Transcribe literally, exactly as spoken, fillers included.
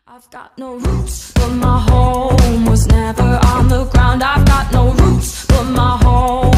I've got no roots, but my home was never on the ground. I've got no roots, but my home